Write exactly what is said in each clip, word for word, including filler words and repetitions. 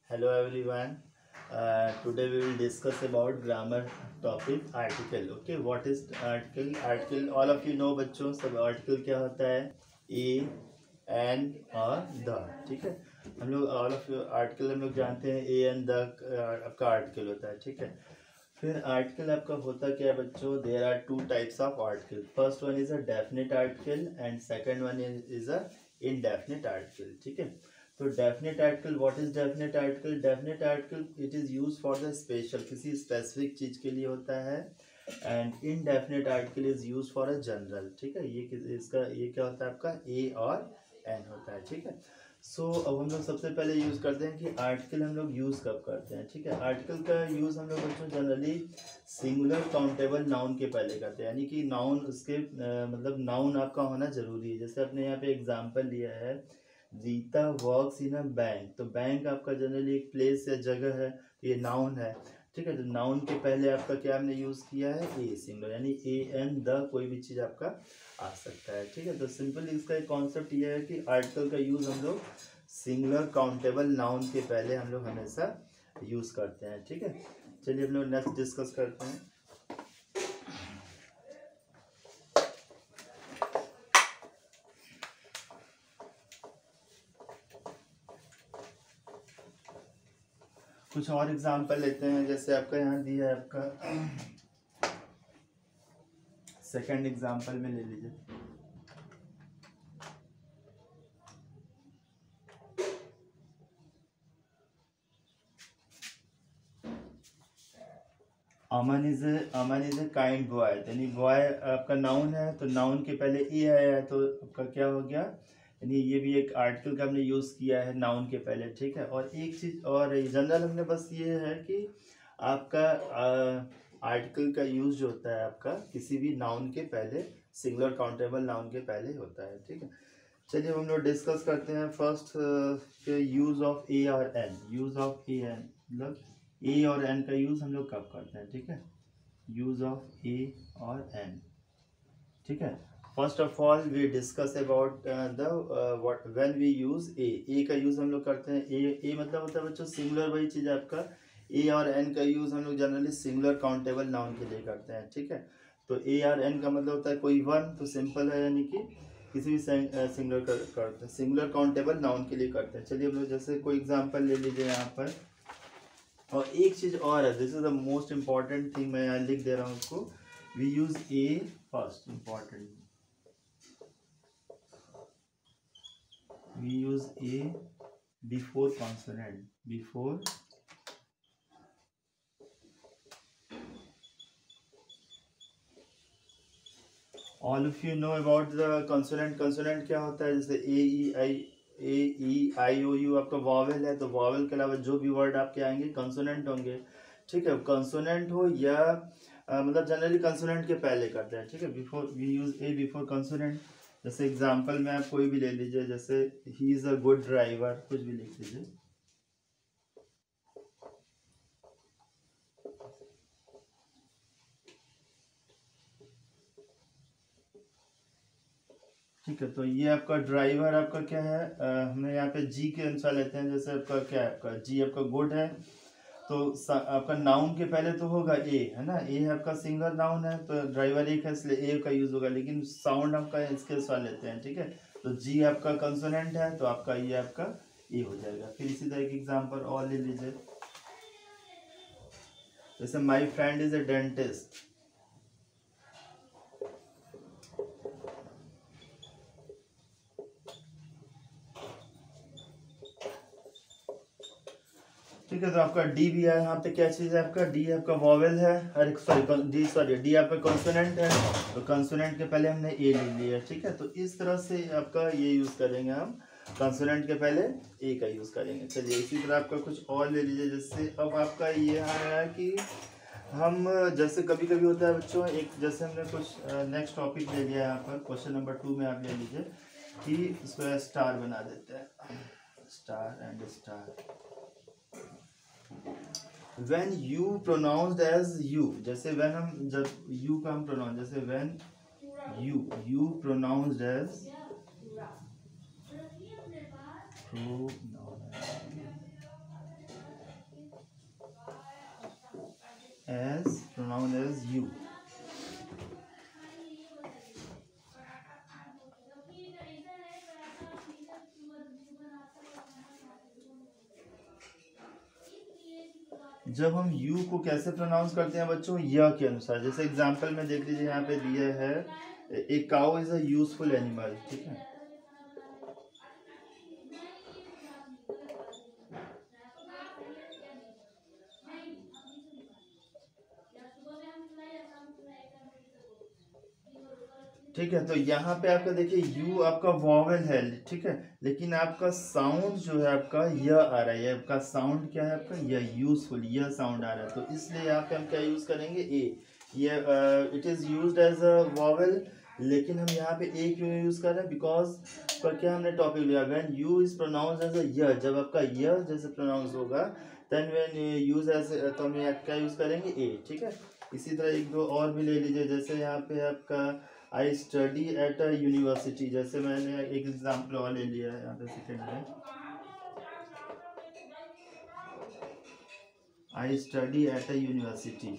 Hello everyone. Uh, today we will discuss about grammar topic article. Okay, what is article? Article all of you know बच्चों सब article क्या होता है? A, and और the. ठीक है, हम लोग all of you article हम लोग जानते हैं a and the uh, आपका article होता है. ठीक है, फिर आर्टिकल आपका होता क्या है बच्चों? There are two types of article. First one is a definite article and second one is a indefinite article. ठीक है, तो definite article, what is definite article? Definite article it is use for the special, किसी specific चीज के लिए होता है. And indefinite article is use for a general. ठीक है, ये इसका ये क्या होता है आपका? ए और एन होता है. ठीक है, सो so, अब हम लोग सबसे पहले यूज करते हैं कि आर्टिकल हम लोग यूज कब करते हैं. ठीक है, आर्टिकल का यूज हम लोग बच्चों जनरली सिंगुलर काउंटेबल नाउन के पहले करते हैं, यानी कि नाउन उसके आ, मतलब नाउन आपका होना जरूरी है. जैसे आपने यहाँ पे एग्जांपल लिया है, Rita works in a bank. तो बैंक आपका जनरली एक प्लेस या जगह है, ये नाउन है. ठीक है, तो नाउन के पहले आपका क्या हमने यूज किया है? ए सिंगुलर, यानी ए एन द कोई भी चीज आपका आ सकता है. ठीक है, तो सिंपल इसका एक कॉन्सेप्ट ये है कि आर्टिकल का यूज हम लोग सिंगुलर काउंटेबल नाउन के पहले हम लोग हमेशा यूज करते हैं. ठीक है, चलिए हम लोग नेक्स्ट डिस्कस करते हैं. कुछ और एग्जांपल लेते हैं. जैसे आपका यहाँ दिया है आपका सेकंड एग्जांपल में ले लीजिए. Aman is Aman is a kind boy. यानी बॉय आपका नाउन है, तो नाउन के पहले ए आया है, तो आपका क्या हो गया? यानी ये भी एक आर्टिकल का हमने यूज किया है नाउन के पहले. ठीक है, और एक चीज और जनरल हमने बस ये है कि आपका आर्टिकल का यूज जो होता है आपका किसी भी नाउन के पहले, सिंगुलर काउंटेबल नाउन के पहले होता है. ठीक है, चलिए हम लोग डिस्कस करते हैं फर्स्ट यूज ऑफ ए और an. Use of a an मतलब ए और एन का यूज हम लोग कब करते हैं? ठीक है, यूज ऑफ ए और एन. ठीक है, first of all we discuss about the what when we use a. ए का यूज हम लोग करते हैं. ए ए मतलब होता है बच्चों सिंगुलर, वही चीज आपका. ए और एन का यूज हम लोग जनरली सिंगुलर काउंटेबल नाउन के लिए करते हैं. ठीक है, तो ए और एन का मतलब होता है कोई वन, तो सिंपल है, यानी कि किसी भी सिंगुलर कर, करते हैं सिंगुलर काउंटेबल नाउन के लिए करते हैं. चलिए हम लोग जैसे कोई एग्जांपल ले लीजिए यहाँ पर. और एक चीज और है, this is the most important thing, मैं यहाँ लिख दे रहा हूँ उसको. We use a first, important. We use a before consonant, before all of you know about the consonant. Consonant क्या होता है? जैसे ए ई आई ए ई आई ओ यू आपका वॉवेल है, तो वॉवेल के अलावा जो भी वर्ड आपके आएंगे कंसोनेंट होंगे. ठीक है, कंसोनेंट हो या आ, मतलब जनरली कंसोनेंट के पहले करते हैं. ठीक है, before we use a before consonant. जैसे एग्जांपल में आप कोई भी ले लीजिए, जैसे he is a good driver, कुछ भी लिख लीजिए. ठीक है, तो ये आपका ड्राइवर आपका क्या है? आ, हमें यहाँ पे जी के अनुसार लेते हैं. जैसे आपका क्या है? आपका जी आपका गुड है, तो आपका नाउन के पहले तो होगा ए, है ना. ए आपका सिंगल नाउन है, तो ड्राइवर एक है इसलिए ए का यूज होगा, लेकिन साउंड आपका इसके अनुसार लेते हैं. ठीक है, तो जी आपका कंसोनेंट है, तो आपका ये आपका ए हो जाएगा. फिर इसी तरह एक एग्जांपल और ले लीजिए. जैसे my friend is a dentist. ठीक है, तो आपका डी भी है यहाँ पे. क्या चीज है आपका? डी आपका वॉवेल है, अरे सॉरी डी सॉरी डी आपका कॉन्सोनेंट है, तो कॉन्सोनेंट के पहले हमने ए ले लिया. ठीक है, तो इस तरह से आपका ये यूज करेंगे हम, कॉन्सोनेंट के पहले ए का यूज करेंगे. चलिए इसी तरह आपका कुछ और ले लीजिए. जैसे अब आपका ये आया कि हम जैसे कभी कभी होता है बच्चों, एक जैसे हमने कुछ नेक्स्ट टॉपिक ले लिया यहाँ पर, क्वेश्चन नंबर टू में आप ले लीजिए कि इसको स्टार बना देते हैं. Star and star. when you pronounced as you, जैसे when हम जब you का हम प्रोनाउंस, जैसे when you you pronounced as pronoun as pronounced as you. जब हम यू को कैसे प्रोनाउंस करते हैं बच्चों, य के अनुसार। जैसे एग्जांपल में देख लीजिए, यहाँ पे दिया है a cow is a useful animal, ठीक है। ठीक है, तो यहाँ पे आपका देखिए यू आपका वॉवेल है, ठीक है, लेकिन आपका साउंड जो है आपका य आ रहा है। आपका साउंड क्या है आपका य, यूजफुल यह साउंड आ रहा है। तो इसलिए यहाँ पे हम क्या यूज करेंगे, ए। ये it is used as a vowel, लेकिन हम यहाँ पे ए क्यों यूज कर रहे हैं, बिकॉज पर क्या हमने टॉपिक लिया, when you is pronounce as a य, जब आपका य जैसे प्रोनाउंस होगा, देन व्हेन यूज एज, तो हम यहाँ क्या यूज करेंगे, ए, ठीक है। इसी तरह एक दो और भी ले लीजिए, जैसे यहाँ पे आपका I study at a university, जैसे मैंने एक एग्जाम्पल और ले लिया है यहाँ पे सेकेंड में, I study at a university.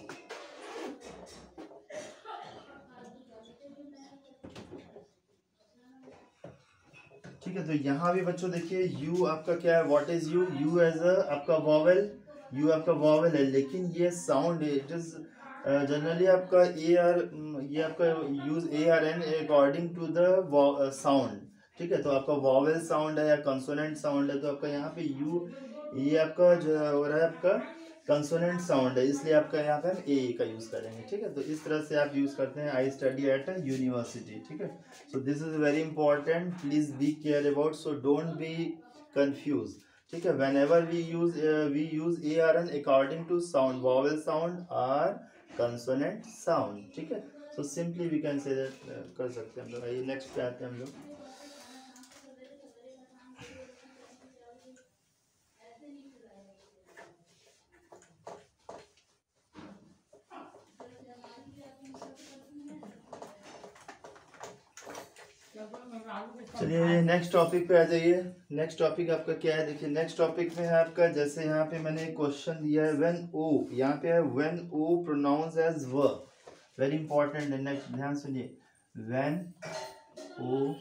ठीक है, तो यहाँ भी बच्चों देखिए यू आपका क्या है, what is U, U as a आपका वॉवेल, यू आपका वॉवेल है, लेकिन ये साउंड इट इज जनरली आपका ए आर, ये आपका use a or an according to the sound, ठीक है। तो आपका वॉवेल साउंड है या कंसोनेंट साउंड है, तो आपका यहाँ पे यू, ये आपका जो हो रहा है आपका कंसोनेंट साउंड है, इसलिए आपका यहाँ पे हम ए का यूज करेंगे, ठीक है। तो इस तरह से आप यूज करते हैं I study at a university, ठीक है। So this is very important, please be care about, so don't be confuse, ठीक है। Whenever we use we use a or an according to sound, vowel sound or consonant sound, ठीक है। So simply we can say that, कर सकते हैं हम लोग। आइए नेक्स्ट पे आते हैं हम लोग। चलिए नेक्स्ट टॉपिक पे आ जाइए। नेक्स्ट टॉपिक आपका क्या है, देखिए नेक्स्ट टॉपिक में है आपका, जैसे यहाँ पे मैंने एक क्वेश्चन दिया है, व्हेन ओ, यहाँ पे है व्हेन ओ प्रोनाउंस एज व, वेरी इंपॉर्टेंट है, नेक्स्ट ध्यान सुनिए, when O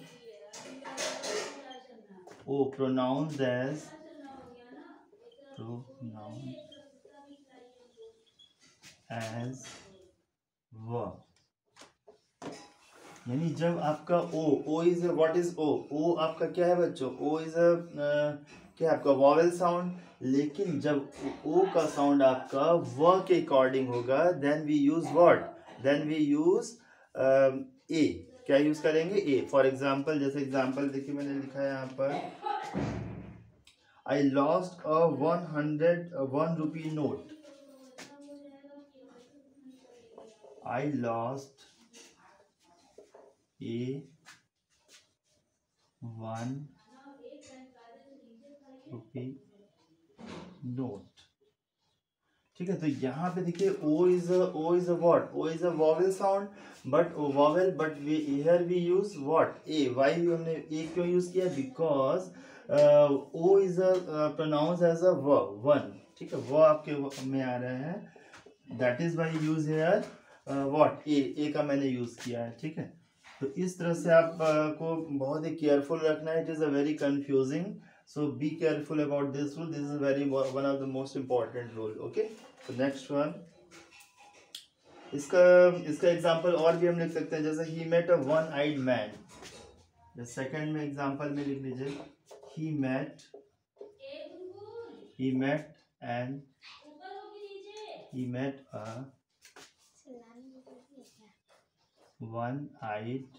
O pronounce as, pronounce as व, यानी जब आपका O, O is what is O, O आपका क्या है बच्चों, ओ इज अ क्या आपका वॉवेल साउंड, लेकिन जब ओ का साउंड आपका व के अकॉर्डिंग होगा, then we use what, then we use a, क्या यूज करेंगे, ए। फॉर एग्जांपल, जैसे एग्जांपल देखिए मैंने लिखा है यहाँ पर, I lost a one hundred one rupee note, I lost a one rupee note, ठीक है। तो यहाँ पे देखिए O is O is a what, O is a vowel sound, but vowel, but we here we use what, a. Why हमने a क्यों use किया, because O is a pronounce as a व, वन, ठीक है, वो आपके में आ रहे हैं, that is why use here what, a, ए का मैंने यूज किया है, ठीक है। तो इस तरह से आपको uh, बहुत ही केयरफुल रखना है, it is a very confusing, so be careful about this rule, this is very one of the most important rule, okay। so next one, इसका इसका एग्जांपल और भी हम लिख सकते हैं, जैसे he met a one eyed man, the second में एग्जांपल में लिख लीजिए, he met he met and he met a one eyed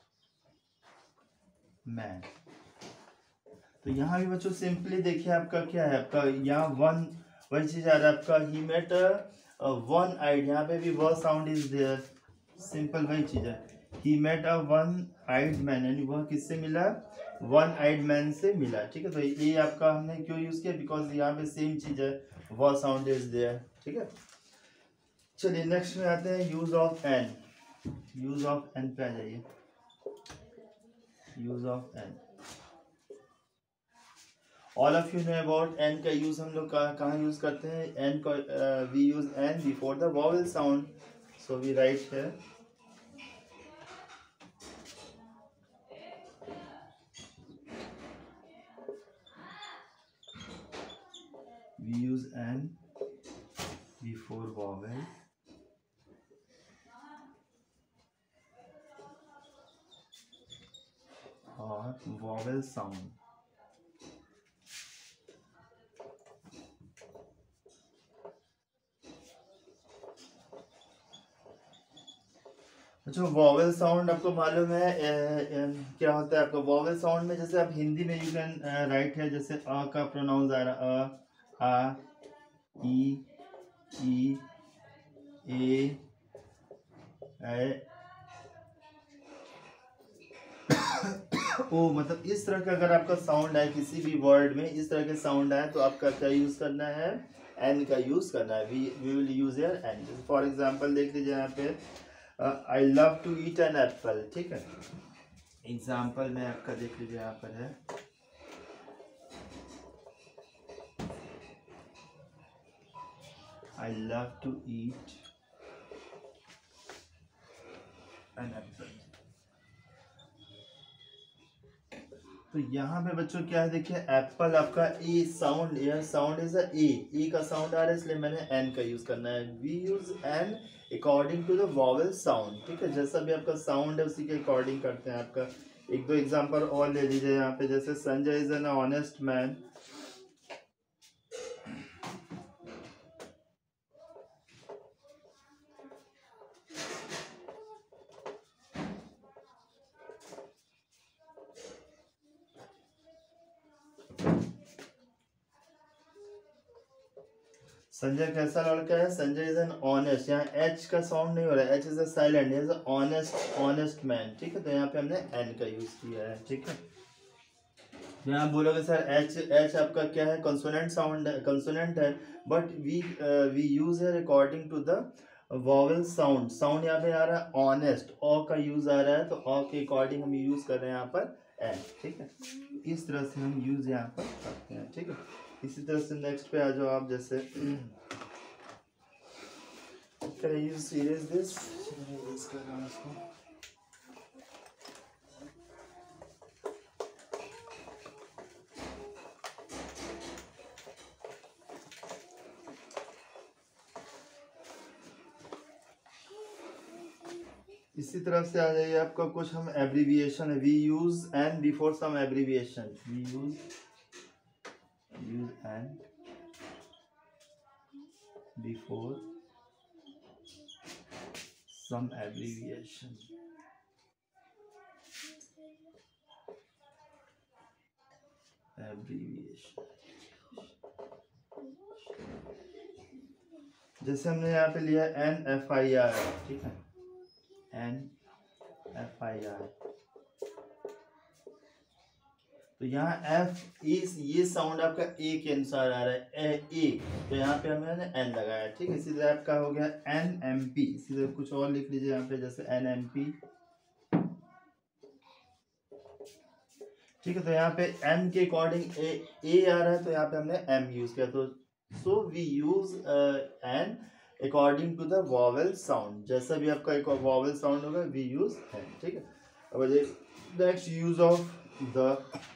man। तो यहाँ भी बच्चों सिंपली देखिए आपका क्या है, आपका यहाँ वन, वही चीज आ रहा है आपका, ही मेट वन आइड, यहाँ पे भी वह साउंड इज देयर, सिंपल वही चीज है, he met a one eyed man, यानी वह किससे मिला, वन आइड मैन से मिला, ठीक है। तो ये आपका हमने क्यों यूज किया, बिकॉज यहाँ पे सेम चीज है, वह साउंड इज देयर, ठीक है। चलिए नेक्स्ट में आते हैं, use of an, use of an पे आ जाइए, use of an. All of you know about an का यूज हम लोग कहाँ कहाँ यूज करते हैं, एन का we use an before the vowel sound, so we write है we use an before vowel or vowel sound. अच्छा, वॉवेल साउंड आपको मालूम है ए, ए, क्या होता है आपका वॉवेल साउंड में? जैसे आप हिंदी में यू कैन राइट है, जैसे अ का प्रोनाउंस आ रहा अ, आ, ई, ई, ए, ए, ओ, मतलब इस तरह का अगर आपका साउंड है किसी भी वर्ड में, इस तरह के साउंड है तो आपका क्या यूज करना है, एन का यूज करना है। We we will use here an. For example देख लीजिए यहाँ पे, I love to eat an apple, ठीक है। एग्जांपल में आपका देख लीजिए यहाँ पर है, I love to eat an apple. तो यहाँ पे बच्चों क्या है, देखिए एप्पल आपका ए साउंड, यह साउंड इज अ ए, ए का साउंड आ रहा है इसलिए मैंने एन का यूज करना है। We use an according to the vowel sound, ठीक है। जैसा भी आपका साउंड है उसी के अकॉर्डिंग करते हैं। आपका एक दो एग्जांपल और ले लीजिए यहाँ पे, जैसे Sanjay is an honest man, Sanjay कैसा लड़का है, संजय इज एन ऑनेस्ट, यहाँ एच का साउंड नहीं हो रहा है, H is a silent, is honest honest man, ठीक है। तो यहाँ पे हमने एन का यूज किया है, ठीक है। यहाँ बोलोगे सर एच एच आपका क्या है, कंसोनेंट साउंड है, कंसोनेंट है, बट वी वी यूज है according to the vowel sound. Sound यहाँ पे आ रहा है ऑनेस्ट, ओ का यूज आ रहा है तो ओ के अकॉर्डिंग हम यूज कर रहे हैं यहाँ पर एन, ठीक है। इस तरह से हम यूज यहाँ पर करते हैं, ठीक है। इसी तरह से नेक्स्ट पे आ जाओ आप, जैसे can I use erase this? erase कर रहा हूँ इसको। इसी तरफ से आ जाइए, आपका कुछ हम एब्रीविएशन है, we use an before some abbreviation, we use use an before some abbreviation, abbreviation जैसे हमने यहाँ पे लिया एन एफ आई आर, ठीक है, एन एफ आई आर। तो यहाँ एफ इस ये साउंड आपका ए के अनुसार आ रहा है, ए, ए तो यहाँ पे हमने एन लगाया, ठीक है। इसी तरह आपका हो गया एन एम पी, इसी तरह कुछ और लिख लीजिए यहाँ पे, जैसे एन एम पी, ठीक है। तो यहाँ पे एम के अकॉर्डिंग ए ए आ रहा है तो यहाँ पे हमने एम यूज किया, तो so we use an according to the vowel sound. जैसा भी आपका एक वॉवेल साउंड होगा वी यूज एन, ठीक है। अब next use of the,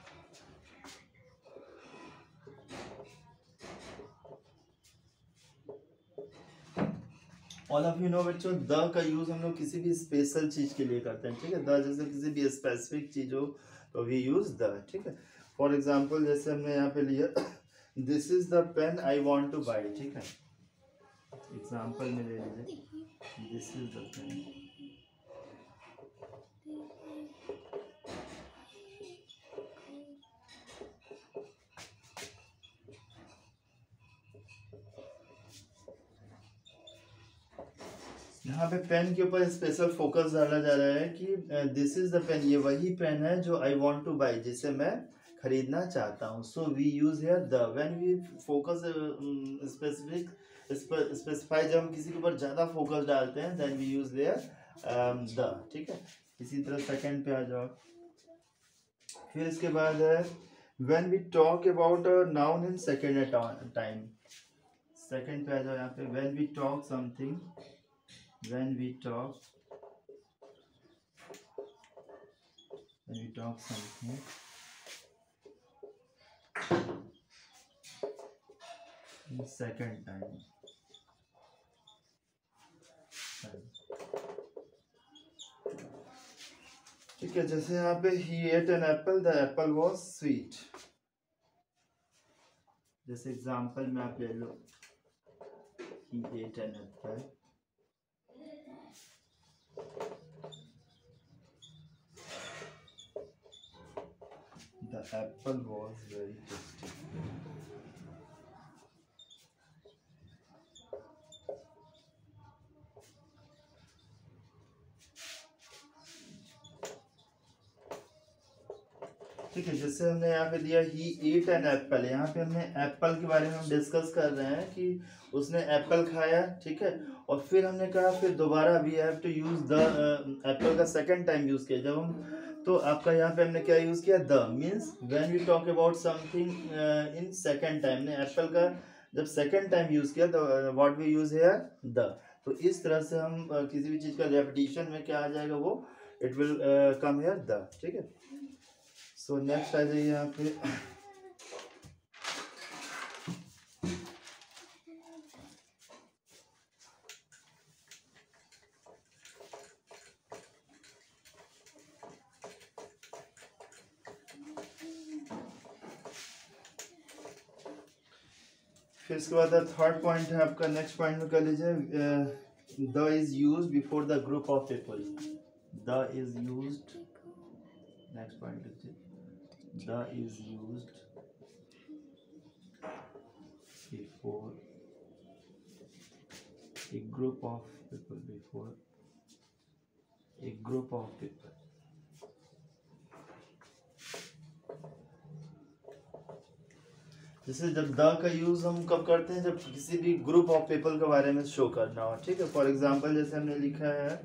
all of you know बच्चों, द का यूज हम लोग किसी भी स्पेशल चीज के लिए करते हैं, ठीक है। द जैसे किसी भी स्पेसिफिक चीज हो तो वी यूज द, ठीक है। फॉर एग्जांपल जैसे हमने यहाँ पे लिया, this is the pen I want to buy, ठीक है। एग्जांपल में ले लीजिए, दिस इज द पेन, यहाँ पे पेन के ऊपर स्पेशल फोकस डाला जा रहा है कि दिस इज द पेन, ये वही पेन है जो आई वांट टू बाय, जिसे मैं खरीदना चाहता हूँ। So we use here the, when we focus specific specify, जब हम किसी के ऊपर ज़्यादा फोकस डालते हैं then we use here the, ठीक है। इसी तरह सेकंड पे आ जाओ, फिर इसके बाद है When we talk about a noun in second at time, second पे आ जाओ यहाँ पे. When we talk something, when we talk, when we talk something, in second time. ठीक है, जैसे यहाँ पे he ate an apple, the apple was sweet. जैसे एग्जाम्पल में आप ले लो, he ate an apple, the apple was very tasty. ठीक है, जैसे हमने यहाँ पे दिया ही ate an apple, यहाँ पे हमने एप्पल के बारे में हम डिस्कस कर रहे हैं कि उसने एप्पल खाया. ठीक है, और फिर हमने कहा फिर दोबारा we have to use the apple का सेकंड टाइम यूज किया जब हम, तो आपका यहाँ पे हमने क्या यूज किया, the. Means when we talk about something in second time, ने एप्पल का जब सेकंड टाइम यूज किया तो what we use here, the. तो इस तरह से हम uh, किसी भी चीज का रेपिटेशन में क्या आ जाएगा, वो it will come here the. ठीक है, सो नेक्स्ट आ जाइए यहाँ पे. फिर इसके बाद थर्ड पॉइंट है आपका, नेक्स्ट पॉइंट में कर लीजिए, the is used before the group of people. The is used, next point लीजिए, the is used before a group of people, before a group of people. जैसे जब द का use हम कब करते हैं, जब किसी भी ग्रुप ऑफ पीपल के बारे में शो करना हो. ठीक है, फॉर एग्जांपल जैसे हमने लिखा है,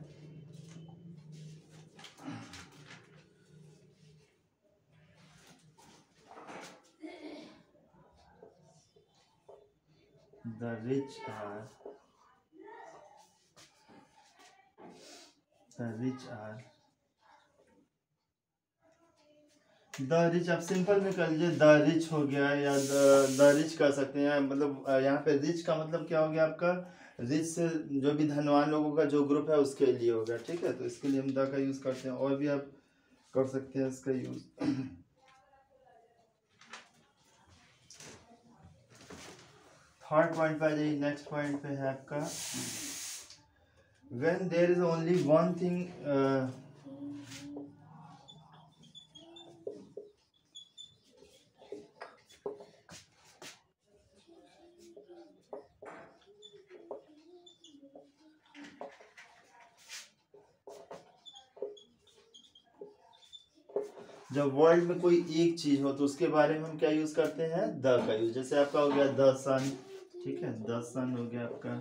the rich are the rich are the rich. आप सिंपल में कर लीजिए, द रिच हो गया, या द रिच कर सकते हैं. मतलब यहाँ पे रिच का मतलब क्या हो गया आपका, रिच से जो भी धनवान लोगों का जो ग्रुप है उसके लिए होगा. ठीक है, तो इसके लिए हम द का यूज करते हैं, और भी आप कर सकते हैं इसका यूज. थर्ड पॉइंट पे आ जाइए, नेक्स्ट पॉइंट पे है आपका, when there is only one thing, जब वर्ल्ड में कोई एक चीज हो तो उसके बारे में हम क्या यूज करते हैं, द का यूज. जैसे आपका हो गया द सन. ठीक है, द सन हो गया आपका,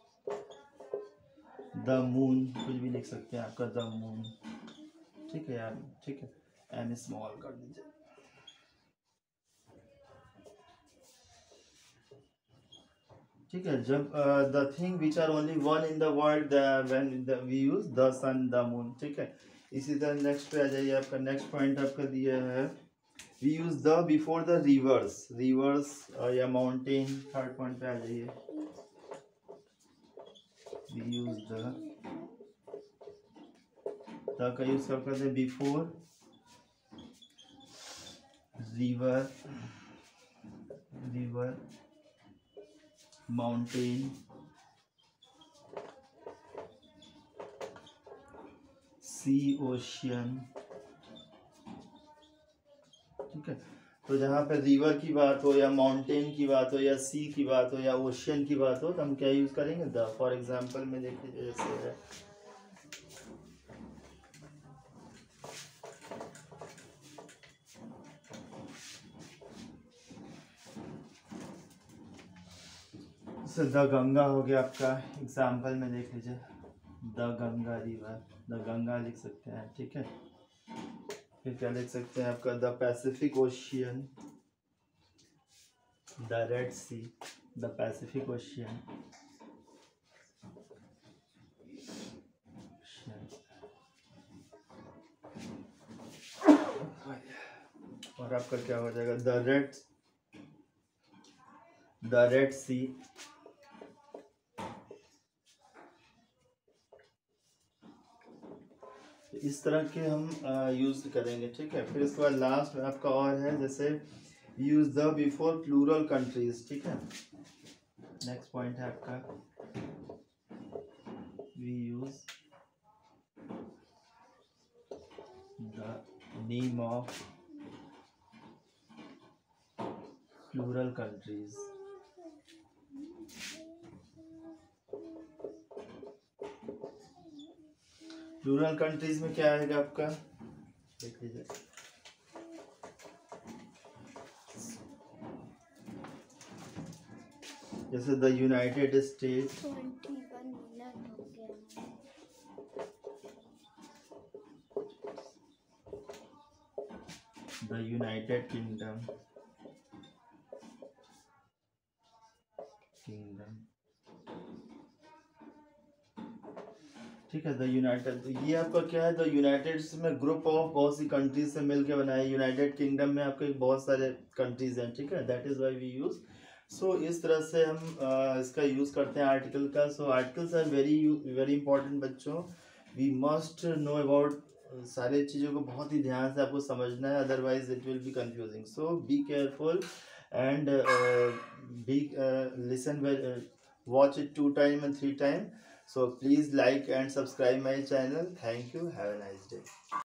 द मून, कुछ भी लिख सकते हैं आपका, द मून. ठीक है यार, ठीक है, एम स्मॉल कर दीजिए. ठीक है, जब the thing which are only one in the world, when we use the sun, the moon. ठीक है, इसी तरह नेक्स्ट पे आ जाइए, आपका नेक्स्ट पॉइंट आपका दिया है, we use the before the rivers. Rivers या माउंटेन. थर्ड पॉइंट पे आ जाइए, वी यूज द द का यूज कब करते हैं, before river, river, mountain, sea, ocean. ठीक है, तो जहाँ पे रिवर की बात हो, या माउंटेन की बात हो, या सी की बात हो, या ओशियन की बात हो, तो हम क्या यूज करेंगे, द. फॉर एग्जांपल में देख लीजिए, जैसे है द गंगा हो गया आपका. एग्जाम्पल में देख लीजिए, the Ganga river, the Ganga लिख सकते हैं. ठीक है, फिर क्या लिख सकते हैं आपका, the Pacific Ocean. the Red Sea, the Pacific Ocean. और आपका क्या हो जाएगा? The Red the Red Sea, इस तरह के हम यूज करेंगे, ठीक है। फिर इसके बाद लास्ट में आपका और है, जैसे use the before plural countries, ठीक है। नेक्स्ट पॉइंट है आपका, we use the name of plural countries. Plural countries में क्या आएगा आपका, देख लीजिए। जैसे the United States, the United Kingdom, Kingdom, ठीक है। द यूनाइटेड, ये आपका क्या है, द यूनाइटेड में ग्रुप ऑफ बहुत सी कंट्रीज से मिलकर बनाया। यूनाइटेड किंगडम में आपके बहुत सारे कंट्रीज हैं, ठीक है। That is why we use. So इस तरह से हम uh, इसका यूज करते हैं आर्टिकल का। So articles are very very important बच्चों, वी मस्ट नो अबाउट, सारी चीज़ों को बहुत ही ध्यान से आपको समझना है, otherwise it will be confusing. So be careful and be listen, watch it two time and three time. So please like and subscribe my channel. Thank you. Have a nice day.